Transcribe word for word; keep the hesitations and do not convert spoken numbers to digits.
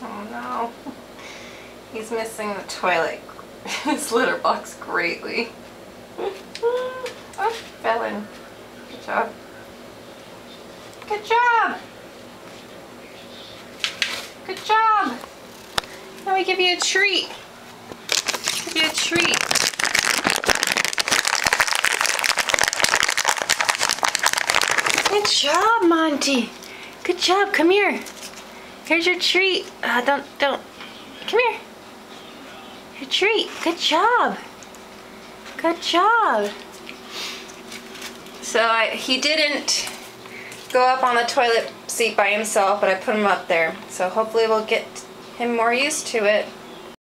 Oh no. He's missing the toilet. His litter box greatly. Oh, fell in. Good job. Good job. Good job. Now we give you a treat. Give you a treat. Good job, Monty. Good job. Come here. Here's your treat. Uh, don't, don't. Come here. Your treat. Good job. Good job. So I, he didn't go up on the toilet seat by himself, but I put him up there. So hopefully we'll get him more used to it.